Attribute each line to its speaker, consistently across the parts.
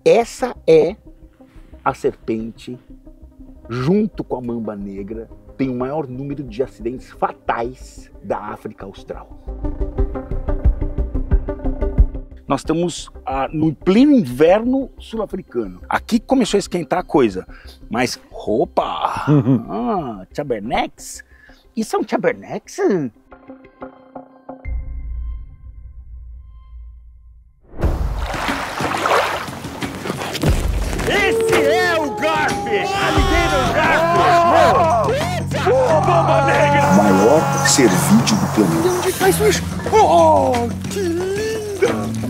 Speaker 1: Essa é a serpente, junto com a mamba negra, tem o maior número de acidentes fatais da África Austral. Nós estamos no pleno inverno sul-africano. Aqui começou a esquentar a coisa, mas opa! Chabernecks? Isso é um Chabernecks? Esse é o Garfish! Alligator Garfish! Mamba negra! Maior cervídeo do planeta. Onde está isso? Oh, que linda!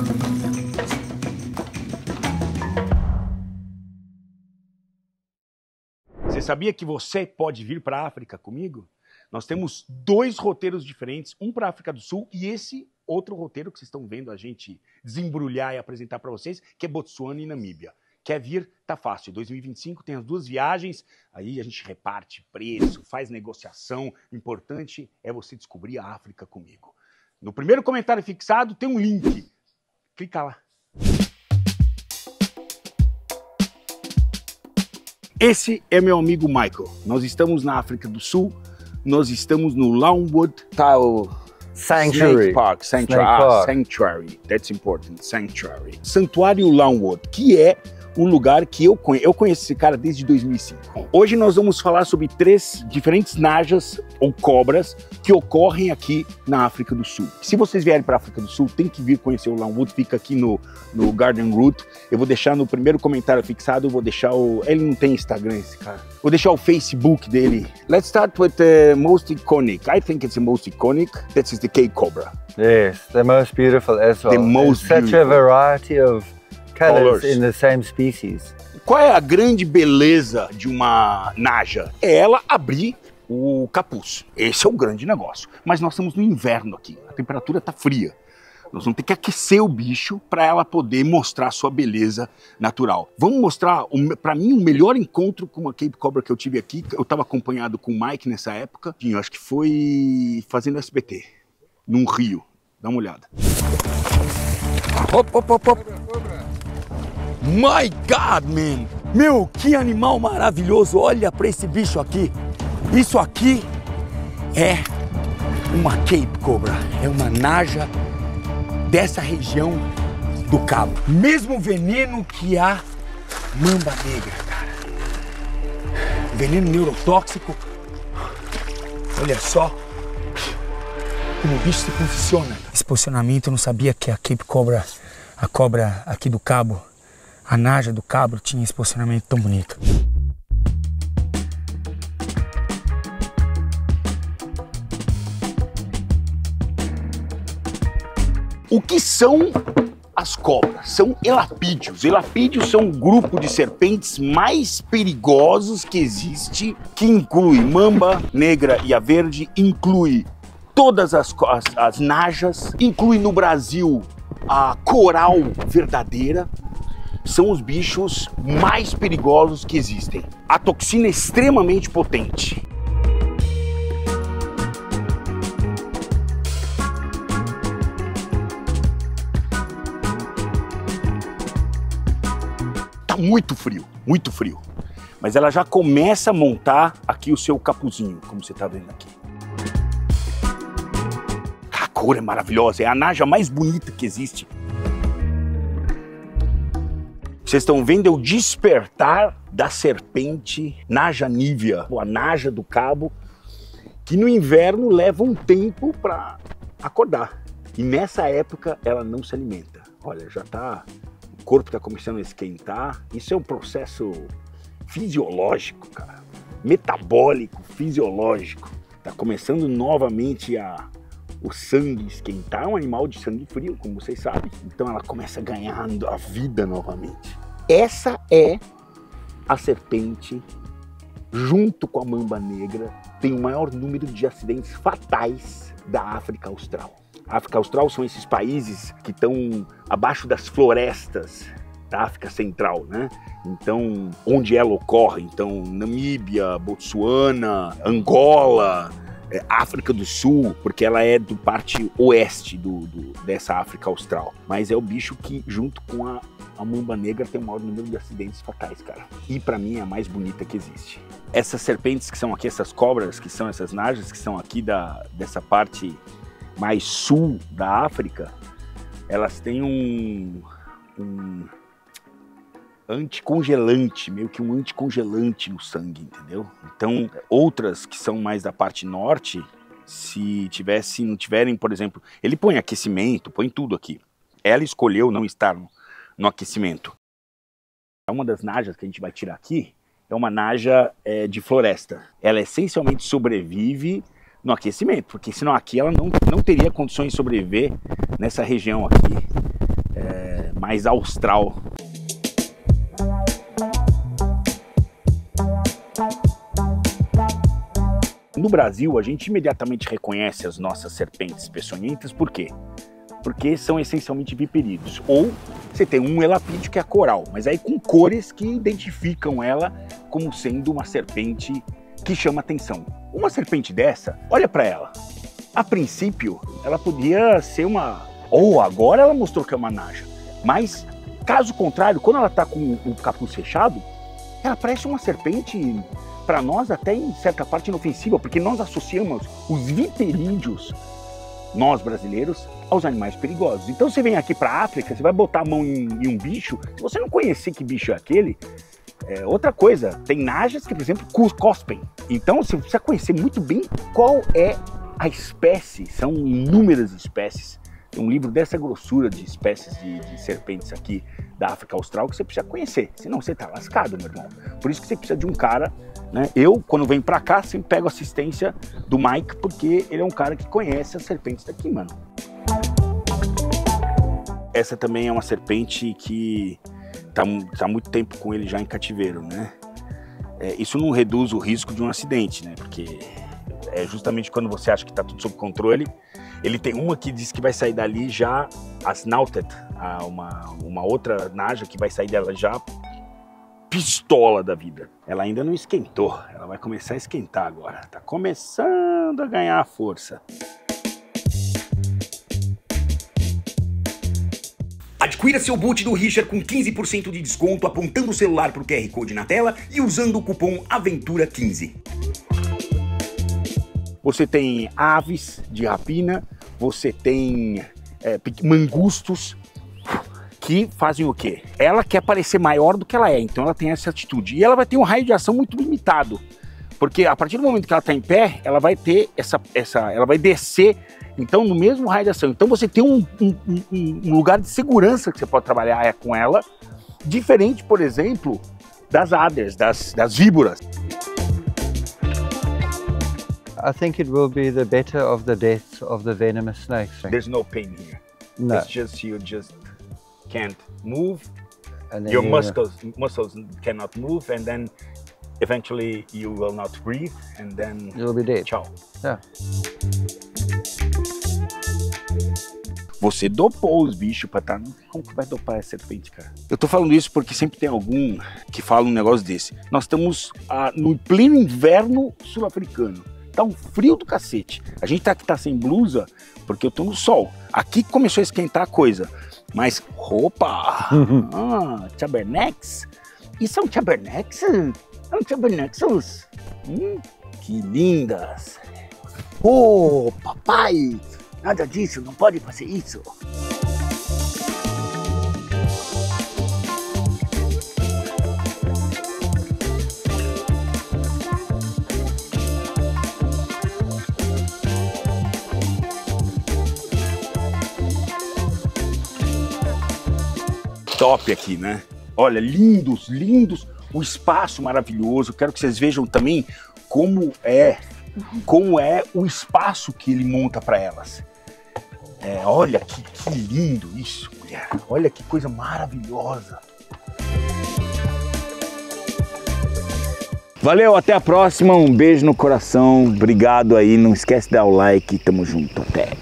Speaker 1: Você sabia que você pode vir para a África comigo? Nós temos 2 roteiros diferentes, um para a África do Sul e esse outro roteiro que vocês estão vendo a gente desembrulhar e apresentar para vocês, que é Botsuana e Namíbia. Quer vir? Tá fácil. 2025 tem as 2 viagens, aí a gente reparte preço, faz negociação. O importante é você descobrir a África comigo. No primeiro comentário fixado tem um link. Clica lá. Esse é meu amigo Michael. Nós estamos na África do Sul, nós estamos no Longwood
Speaker 2: Sanctuary.
Speaker 1: Sanctuary. That's important. Sanctuary. Santuário Longwood, que é um lugar que eu conheço esse cara desde 2005. Hoje nós vamos falar sobre 3 diferentes najas ou cobras que ocorrem aqui na África do Sul. Se vocês vierem para a África do Sul, tem que vir conhecer o Longwood, fica aqui no Garden Route. Eu vou deixar no primeiro comentário fixado, eu vou deixar ele não tem Instagram, esse cara. Vou deixar o Facebook dele. Let's start with the most iconic. I think it's the most iconic. That is the Cape Cobra.
Speaker 2: Yes, the most beautiful as well.
Speaker 1: The most
Speaker 2: such
Speaker 1: beautiful.
Speaker 2: a variety of colors in the same species.
Speaker 1: Qual é a grande beleza de uma naja? É ela abrir o capuz. Esse é o grande negócio. Mas nós estamos no inverno aqui. A temperatura está fria. Nós vamos ter que aquecer o bicho para ela poder mostrar a sua beleza natural. Vamos mostrar, para mim, o melhor encontro com uma Cape Cobra que eu tive aqui. Eu estava acompanhado com o Mike nessa época. Eu acho que foi fazendo SBT, num rio. Dá uma olhada. Hop. My God, man! Meu, que animal maravilhoso! Olha para esse bicho aqui. Isso aqui é uma Cape Cobra. É uma naja dessa região do Cabo. Mesmo veneno que a mamba negra, cara. Veneno neurotóxico. Olha só como o bicho se posiciona. Esse posicionamento eu não sabia que a Cape Cobra, a cobra aqui do Cabo, a naja do Cabo tinha esse posicionamento tão bonito. O que são as cobras? São elapídeos. Elapídeos são um grupo de serpentes mais perigosos que existe, que inclui mamba negra e a verde, inclui todas as najas, inclui no Brasil a coral verdadeira. São os bichos mais perigosos que existem. A toxina é extremamente potente. Tá muito frio, muito frio. Mas ela já começa a montar aqui o seu capuzinho, como você tá vendo aqui. A cor é maravilhosa, é a naja mais bonita que existe. Vocês estão vendo o despertar da serpente naja nívea, a naja do Cabo, que no inverno leva um tempo para acordar. E nessa época ela não se alimenta. Olha, o corpo está começando a esquentar. Isso é um processo fisiológico, cara. Metabólico, fisiológico. Está começando novamente o sangue esquentar. É um animal de sangue frio, como vocês sabem. Então ela começa ganhando a vida novamente. Essa é a serpente, junto com a mamba negra, tem o maior número de acidentes fatais da África Austral. A África Austral são esses países que estão abaixo das florestas da África Central, né? Então, onde ela ocorre, então, Namíbia, Botsuana, Angola, África do Sul, porque ela é do parte oeste dessa África Austral. Mas é o bicho que, junto com a mamba negra, tem o maior número de acidentes fatais, cara. E pra mim é a mais bonita que existe. Essas serpentes que são aqui, essas cobras, que são essas najas, que são aqui dessa parte mais sul da África, elas têm um anticongelante, meio que um anticongelante no sangue, entendeu? Então, outras que são mais da parte norte, se não tiverem, por exemplo, ele põe aquecimento, põe tudo aqui. Ela escolheu não estar no aquecimento. Uma das najas que a gente vai tirar aqui é uma naja de floresta. Ela essencialmente sobrevive no aquecimento, porque senão aqui ela não teria condições de sobreviver nessa região aqui, mais austral. No Brasil, a gente imediatamente reconhece as nossas serpentes peçonhentas, por quê? Porque são essencialmente viperídeos. Ou você tem um elapídeo que é a coral, mas aí com cores que identificam ela como sendo uma serpente que chama atenção. Uma serpente dessa, olha para ela. A princípio, ela podia ser uma... Ou agora ela mostrou que é uma naja. Mas, caso contrário, quando ela está com o capuz fechado, ela parece uma serpente... Para nós até em certa parte inofensiva, porque nós associamos os viperídeos, nós brasileiros, aos animais perigosos. Então você vem aqui para a África, você vai botar a mão em um bicho, se você não conhecer que bicho é aquele, outra coisa, tem najas que, por exemplo, cospem. Então você precisa conhecer muito bem qual é a espécie, são inúmeras espécies. Tem um livro dessa grossura de espécies de serpentes aqui da África Austral que você precisa conhecer, senão você tá lascado, meu irmão. Por isso que você precisa de um cara, né? Eu, quando venho pra cá, sempre pego assistência do Mike, porque ele é um cara que conhece as serpentes daqui, mano. Essa também é uma serpente que tá há muito tempo com ele já em cativeiro, né? Isso não reduz o risco de um acidente, né? Porque justamente quando você acha que tá tudo sob controle, ele tem uma que diz que vai sair dali já, a Snouted, uma outra naja que vai sair dela já pistola da vida. Ela ainda não esquentou, ela vai começar a esquentar agora. Tá começando a ganhar força. Adquira seu boot do Richard com 15% de desconto apontando o celular para o QR Code na tela e usando o cupom AVENTURA15. Você tem aves de rapina, você tem mangustos que fazem o quê? Ela quer parecer maior do que ela é, então ela tem essa atitude. E ela vai ter um raio de ação muito limitado, porque a partir do momento que ela está em pé, ela vai ter ela vai descer, então no mesmo raio de ação. Então você tem um lugar de segurança que você pode trabalhar com ela, diferente, por exemplo, das adders, das víboras.
Speaker 2: I think it will be the better of the deaths of the venomous snakes.
Speaker 1: There's no pain here.
Speaker 2: No.
Speaker 1: It's just you just can't move.
Speaker 2: And then
Speaker 1: Your muscles cannot move, and then eventually you will not breathe, and then
Speaker 2: you'll be dead.
Speaker 1: Tchau.
Speaker 2: Yeah.
Speaker 1: Você dopou os bichos pra estar... Como que vai dopar essa serpente, cara? Eu tô falando isso porque sempre tem algum que fala um negócio desse. Nós estamos no pleno inverno sul-africano. Tá um frio do cacete. A gente tá sem blusa porque eu tô no sol. Aqui começou a esquentar a coisa. Mas, opa! Chabernex? E são Chabernex? São Chabernexos? Que lindas! Oh, papai! Nada disso, não pode fazer isso. Top aqui, né? Olha, lindos, lindos, o espaço maravilhoso. Quero que vocês vejam também como é o espaço que ele monta para elas. Olha que lindo isso, mulher. Olha que coisa maravilhosa. Valeu, até a próxima. Um beijo no coração. Obrigado aí. Não esquece de dar o like. Tamo junto. Até.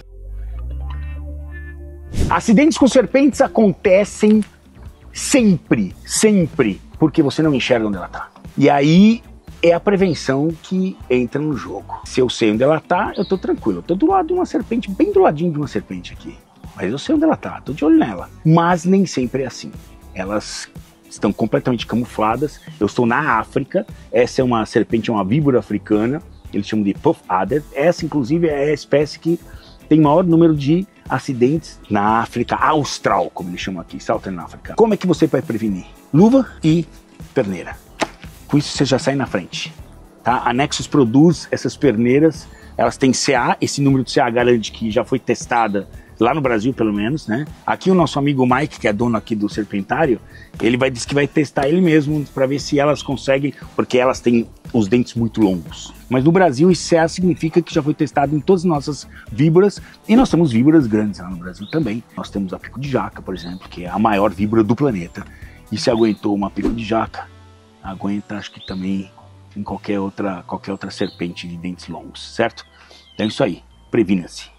Speaker 1: Acidentes com serpentes acontecem sempre, porque você não enxerga onde ela tá. E aí é a prevenção que entra no jogo. Se eu sei onde ela tá, eu tô tranquilo. Eu tô do lado de uma serpente, bem do ladinho de uma serpente aqui. Mas eu sei onde ela tá, tô de olho nela. Mas nem sempre é assim. Elas estão completamente camufladas. Eu estou na África. Essa é uma serpente, uma víbora africana. Eles chamam de Puff Adder. Essa, inclusive, é a espécie que tem maior número de acidentes na África Austral, como eles chamam aqui, Southern Africa. Como é que você vai prevenir? Luva e perneira. Com isso você já sai na frente. Tá? A Nexus produz essas perneiras, elas têm CA, esse número de CA garante que já foi testada lá no Brasil, pelo menos, né? Aqui o nosso amigo Mike, que é dono aqui do Serpentário, ele vai dizer que vai testar ele mesmo para ver se elas conseguem, porque elas têm os dentes muito longos. Mas no Brasil, esse CA significa que já foi testado em todas as nossas víboras, e nós temos víboras grandes lá no Brasil também. Nós temos a pico de jaca, por exemplo, que é a maior víbora do planeta. E se aguentou uma pico de jaca, aguenta, acho que também em qualquer outra serpente de dentes longos, certo? Então é isso aí, previna-se.